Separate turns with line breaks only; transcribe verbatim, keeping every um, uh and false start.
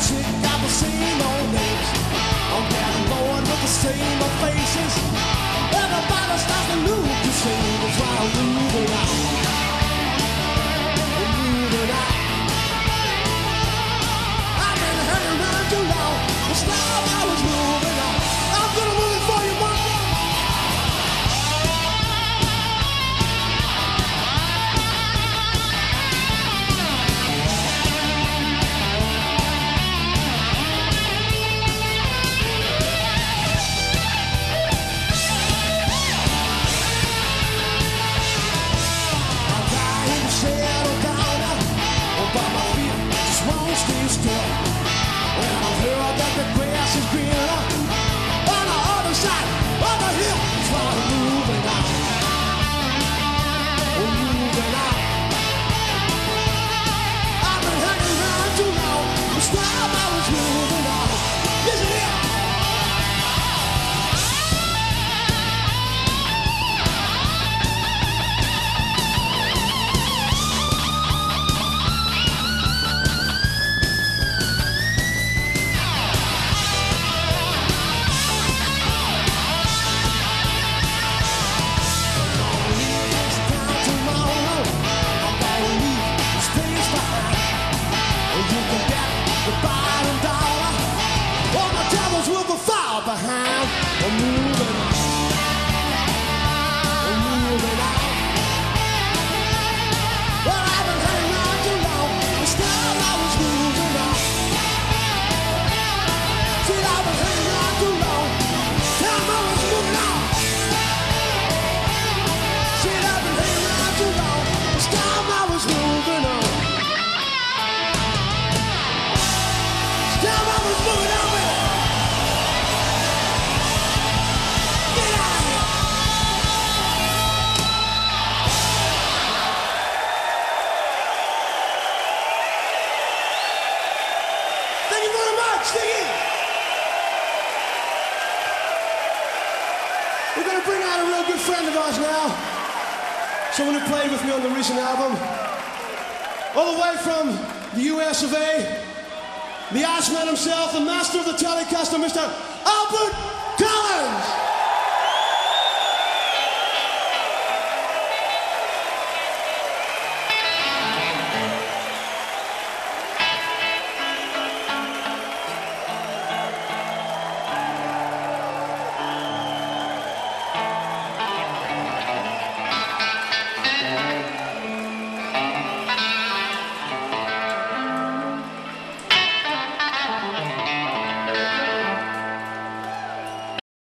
chick got the same old names. I'm getting bored with the same old faces. Everybody starts to lose the same. That's why I'm moving out. I'm moving out. I've been hanging around too long. It's time I was moving out. I'm gonna move it for you, mama. Stay still. When I hear that the grass is greener on the other side of the hill, that's why I'm moving out. I'm moving out. I've been hanging around too long. It's time I was moving out. Listen here. Behind, I'm moving out. I'm moving out. Well, I've been hanging around too long. It's time I was moving out. See, I've been hanging around too long. Time I was moving out. See, I've been hanging around too long. It's time I was moving out. It's time I was moving out. We're going to bring out a real good friend of ours now. Someone who played with me on the recent album. All the way from the U S of A. The Iceman himself, the master of the Telecaster, Mister Albert Collins.